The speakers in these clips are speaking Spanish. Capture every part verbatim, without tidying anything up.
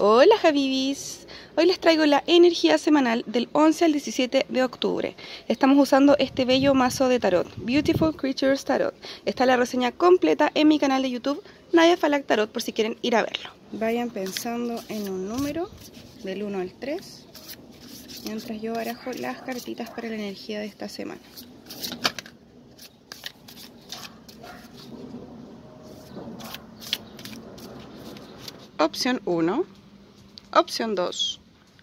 Hola Habibis, hoy les traigo la energía semanal del once al diecisiete de octubre. Estamos usando este bello mazo de tarot, Beautiful Creatures Tarot. Está la reseña completa en mi canal de YouTube, Nadia Falak Tarot, por si quieren ir a verlo. Vayan pensando en un número del uno al tres, mientras yo barajo las cartitas para la energía de esta semana. Opción uno, opción dos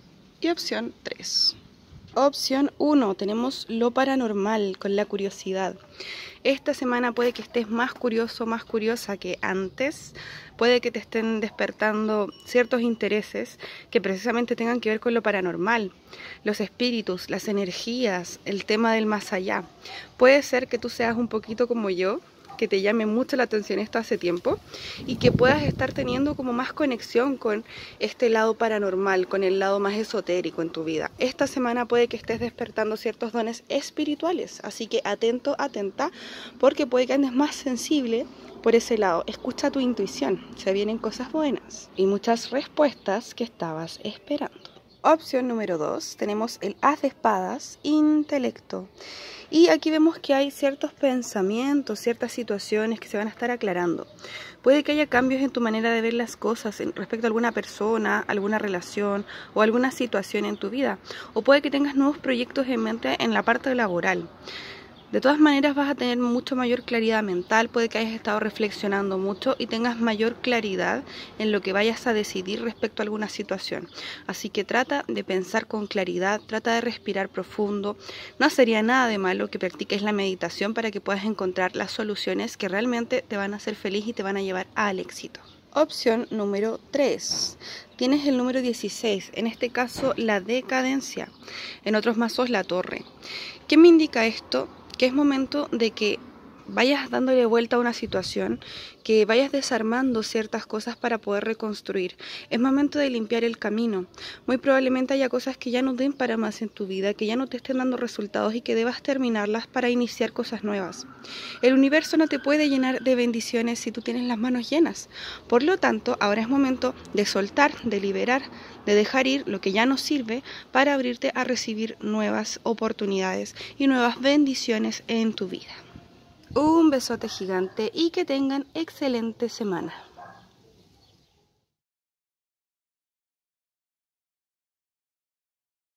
y opción tres. Opción uno, tenemos lo paranormal con la curiosidad. Esta semana puede que estés más curioso, más curiosa que antes. Puede que te estén despertando ciertos intereses que precisamente tengan que ver con lo paranormal, los espíritus, las energías, el tema del más allá. Puede ser que tú seas un poquito como yo, que te llame mucho la atención esto hace tiempo y que puedas estar teniendo como más conexión con este lado paranormal, con el lado más esotérico en tu vida. Esta semana puede que estés despertando ciertos dones espirituales, así que atento, atenta, porque puede que andes más sensible por ese lado. Escucha tu intuición, se vienen cosas buenas y muchas respuestas que estabas esperando. Opción número dos, tenemos el as de espadas, intelecto. Y aquí vemos que hay ciertos pensamientos, ciertas situaciones que se van a estar aclarando. Puede que haya cambios en tu manera de ver las cosas en respecto a alguna persona, alguna relación o alguna situación en tu vida. O puede que tengas nuevos proyectos en mente en la parte laboral. De todas maneras vas a tener mucho mayor claridad mental, puede que hayas estado reflexionando mucho y tengas mayor claridad en lo que vayas a decidir respecto a alguna situación. Así que trata de pensar con claridad, trata de respirar profundo. No sería nada de malo que practiques la meditación para que puedas encontrar las soluciones que realmente te van a hacer feliz y te van a llevar al éxito. Opción número tres. Tienes el número dieciséis, en este caso la decadencia, en otros mazos la torre. ¿Qué me indica esto? Que es momento de que vayas dándole vuelta a una situación, que vayas desarmando ciertas cosas para poder reconstruir. Es momento de limpiar el camino. Muy probablemente haya cosas que ya no den para más en tu vida, que ya no te estén dando resultados y que debas terminarlas para iniciar cosas nuevas. El universo no te puede llenar de bendiciones si tú tienes las manos llenas. Por lo tanto, ahora es momento de soltar, de liberar, de dejar ir lo que ya no sirve para abrirte a recibir nuevas oportunidades y nuevas bendiciones en tu vida. Un besote gigante y que tengan excelente semana.